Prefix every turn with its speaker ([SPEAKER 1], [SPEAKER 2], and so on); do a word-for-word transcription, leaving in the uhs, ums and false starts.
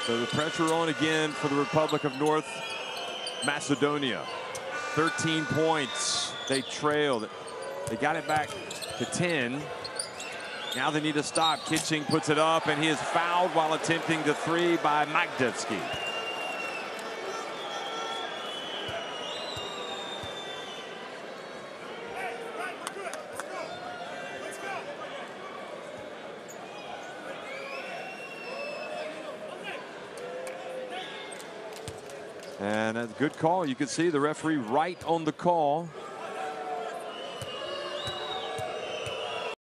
[SPEAKER 1] So the pressure on again for the Republic of North Macedonia. thirteen points. They trailed. They got it back to ten. Now they need to stop. Kitching puts it up, and he is fouled while attempting the three by Magdevsky. And a good call. You can see the referee right on the call.